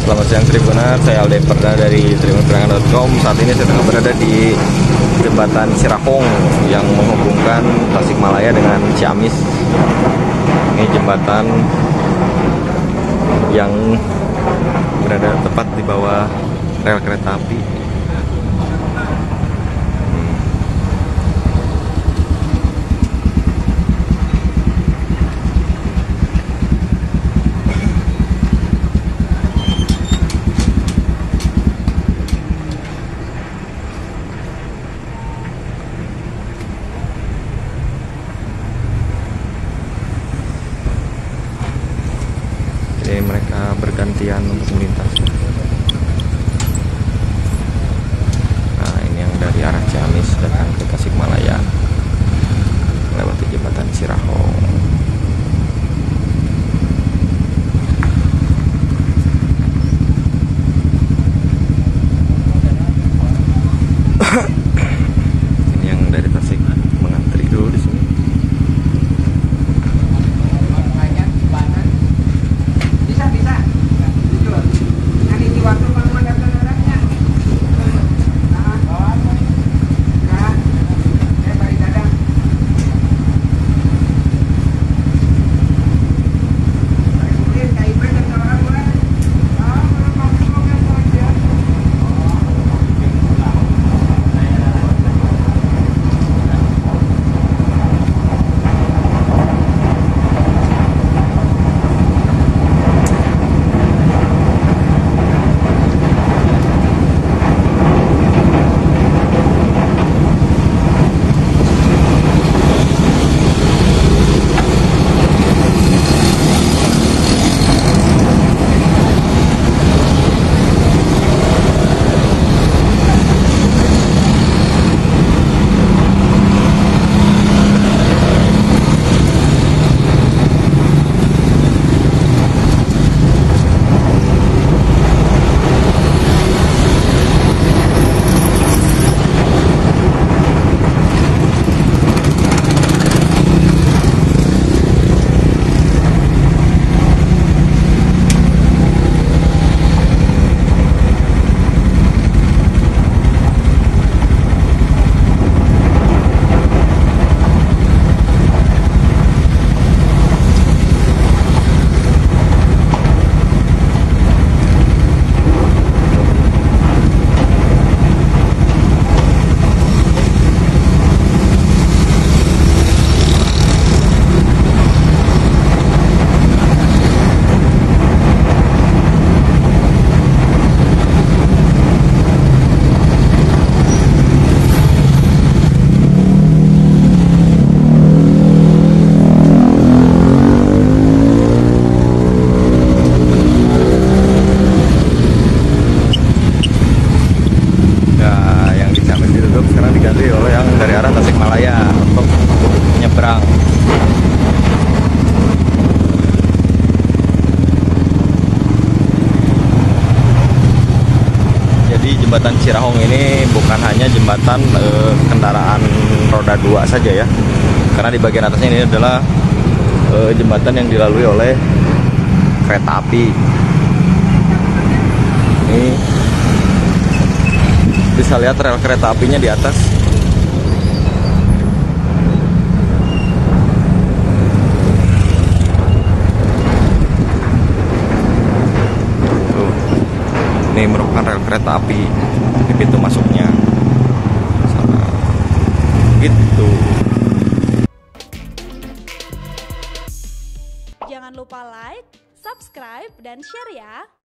Selamat siang Tribuner, saya Alde Perdana dari tribunperangan.com. Saat ini saya tengah berada di jembatan Cirahong yang menghubungkan Tasikmalaya dengan Ciamis. Ini jembatan yang berada tepat di bawah rel kereta api. Jadi mereka bergantian untuk melintas. Nah, ini yang dari arah Ciamis datang ke Tasikmalaya lewati jembatan Cirahong. Ini yang dari Tasik mengantri dulu di sini. Diganti oleh yang dari arah Tasikmalaya untuk menyeberang. Jadi jembatan Cirahong ini bukan hanya jembatan kendaraan roda 2 saja ya, karena di bagian atasnya ini adalah jembatan yang dilalui oleh kereta api. Ini bisa lihat rel kereta apinya di atas. Tuh. Ini merupakan rel kereta api. Ini pintu masuknya. Gitu. Jangan lupa like, subscribe, dan share ya.